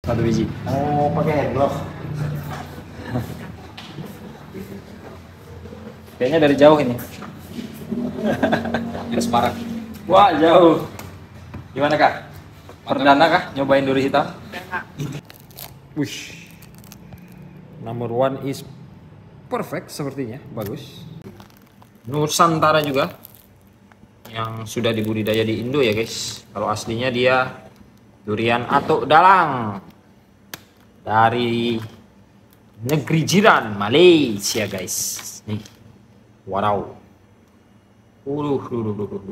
Satu biji. Oh, pakai hand glove. Kayaknya dari jauh ini. Dari Semarang. Wah, jauh. Gimana, Kak? Perdana kah nyobain duri hitam? Wih. Number one is perfect sepertinya, bagus. Nusantara juga yang sudah dibudidaya di Indo ya, guys. Kalau aslinya dia durian atuk dalang dari negeri jiran Malaysia, guys. Nih. Wow. Duh.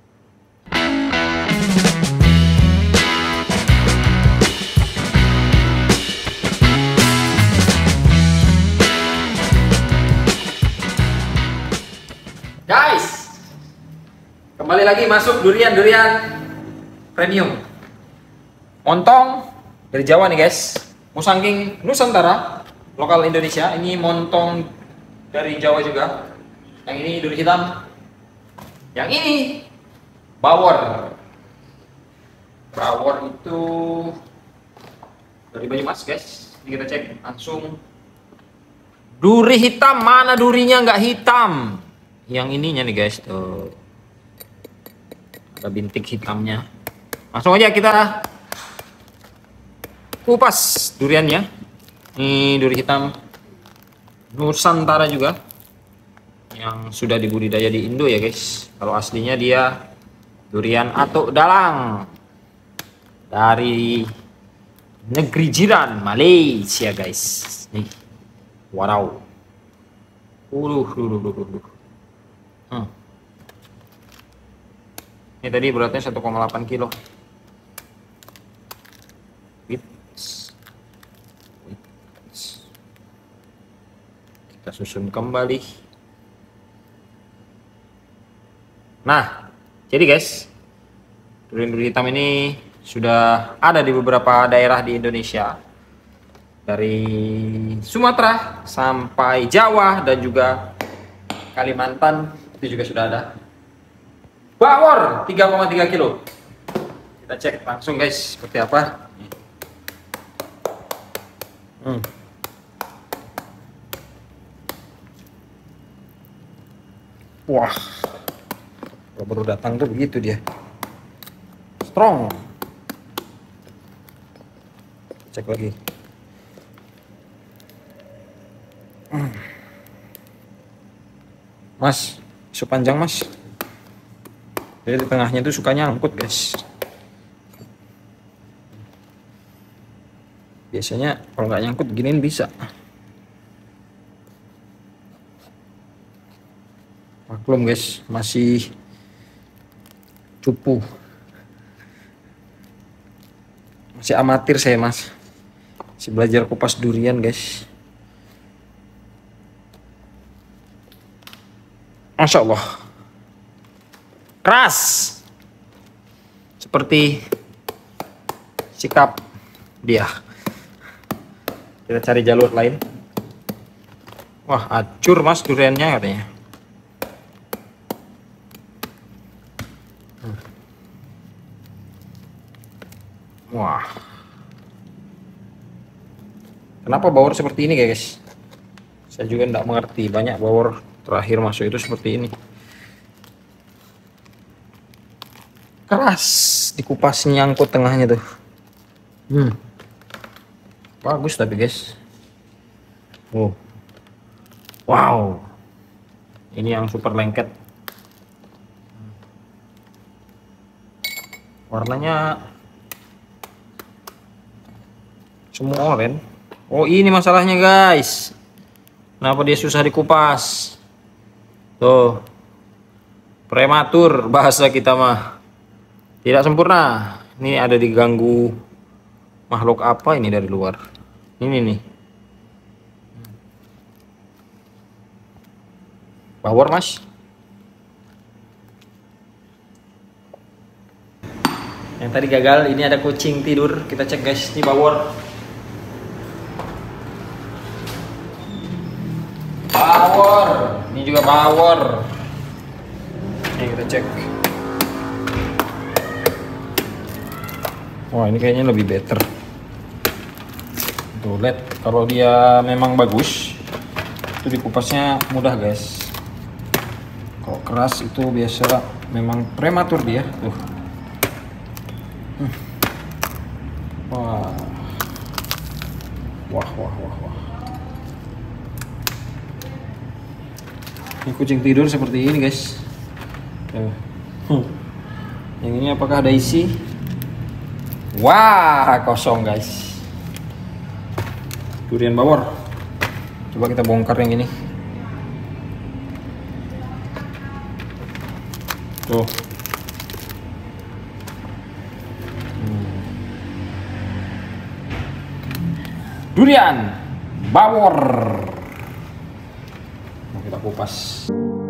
Guys, kembali lagi masuk durian-durian premium. Montong dari Jawa nih, guys. Musangking Nusantara, lokal Indonesia. Ini montong dari Jawa juga. Yang ini duri hitam. Yang ini bawor. Bawor itu dari Banyumas, guys. Ini kita cek langsung. Duri hitam, mana durinya nggak hitam? Yang ininya nih, guys, tuh ada bintik hitamnya. Langsung aja kita kupas duriannya. Ini duri hitam Nusantara juga yang sudah dibudidaya di Indo ya, guys. Kalau aslinya dia durian atuk dalang dari negeri jiran Malaysia, guys. Nih, wow. Ini tadi beratnya 1,8 kilo. Kita susun kembali. Nah, jadi guys, durian-durian hitam ini sudah ada di beberapa daerah di Indonesia. Dari Sumatera sampai Jawa dan juga Kalimantan itu juga sudah ada. Bawor 3,3 kilo. Kita cek langsung, guys, seperti apa. Wah, kalau baru datang tuh begitu dia. Strong. Cek lagi. Mas, isu panjang, Mas. Jadi di tengahnya itu suka nyangkut, guys. Biasanya kalau nggak nyangkut giniin bisa. Maklum, guys, masih cupu. Masih amatir saya, Mas. Masih belajar kupas durian, guys. Masya Allah. Keras. Seperti sikap dia. Kita cari jalur lain. Wah, hancur, Mas, duriannya katanya. Wah. Kenapa bawor seperti ini, guys? Saya juga tidak mengerti. Banyak bawor terakhir masuk itu seperti ini. Keras, dikupas nyangkut tengahnya tuh. Bagus tapi, guys. Wow. Ini yang super lengket. Warnanya semua oranye. Oh, ini masalahnya, guys. Kenapa dia susah dikupas? Tuh, prematur bahasa kita mah. Tidak sempurna. Ini ada diganggu makhluk apa ini dari luar. Ini nih. Bawor, Mas. Yang tadi gagal, ini ada kucing tidur. Kita cek, guys, ini bawor. Bawor. Ini juga bawor. Ini kita cek. Wah, ini kayaknya lebih better. Tuh lihat, kalau dia memang bagus itu dikupasnya mudah guys. Kalau keras itu biasa memang prematur dia tuh. Wah. Wah, wah, wah, wah. Ini kucing tidur seperti ini guys. Yang ini apakah ada isi? Wah, kosong guys. Durian bawor. Coba kita bongkar yang ini. Tuh. Durian bawor. Mau kita kupas.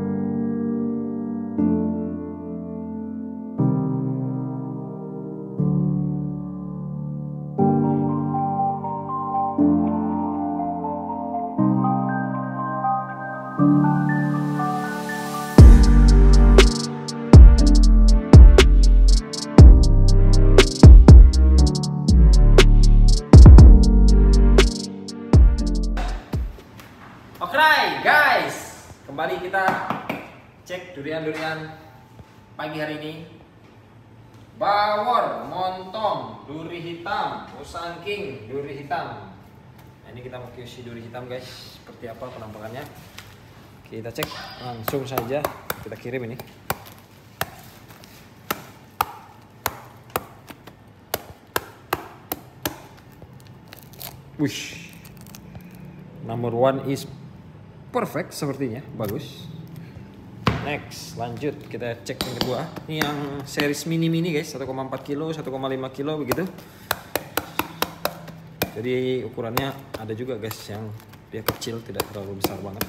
Oke guys, kembali kita cek durian-durian pagi hari ini. Bawor, montong, duri hitam, musang king, duri hitam. Nah, ini kita mau QC duri hitam guys, seperti apa penampakannya. Kita cek langsung saja, kita kirim ini. Wih, number one is perfect sepertinya, bagus. Next, lanjut kita cek yang kedua. Ini yang series mini-mini guys, 1,4 kilo, 1,5 kilo begitu. Jadi ukurannya ada juga guys yang dia kecil, tidak terlalu besar banget.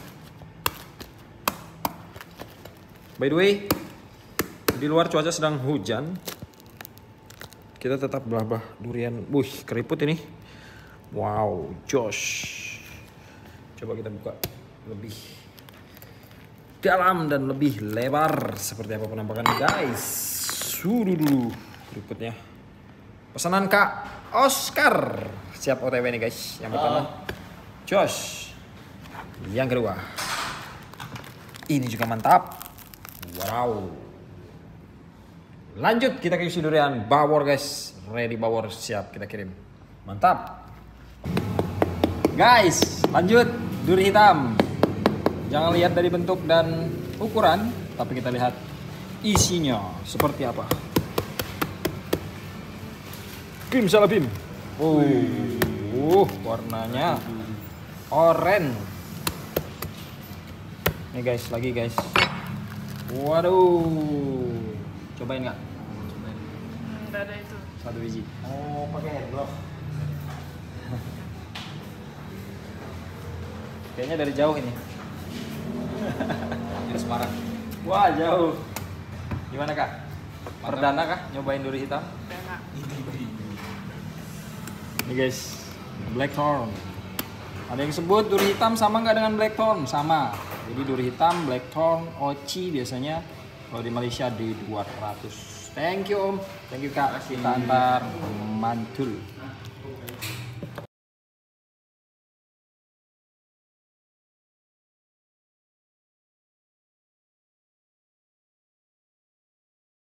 By the way, di luar cuaca sedang hujan. Kita tetap belah-belah durian. Wih, keriput ini. Wow, Josh. Coba kita buka lebih dalam dan lebih lebar seperti apa penampakannya guys. Suruh dulu berikutnya pesanan Kak Oscar, siap OTW nih guys. Yang pertama Josh, yang kedua ini juga mantap. Wow, lanjut kita ke isi durian bawor guys. Ready bawor, siap kita kirim. Mantap guys. Lanjut duri hitam. Jangan lihat dari bentuk dan ukuran, tapi kita lihat isinya seperti apa. Bim salah bim. Warnanya oranye. Nih guys, lagi guys. Waduh, cobain nggak? Cobain. Nggak ada itu. Satu biji. Oh, pakai hand glove. Kayaknya dari jauh ini. Dari Semarang. Wah, jauh. Gimana Kak? Perdana kah nyobain duri hitam? Enak. Ini guys, blackthorn. Ada yang sebut duri hitam sama nggak dengan blackthorn? Sama. Jadi duri hitam, blackthorn, oci biasanya kalau di Malaysia di 200. Thank you Om. Thank you Kak. Kita antar mantul.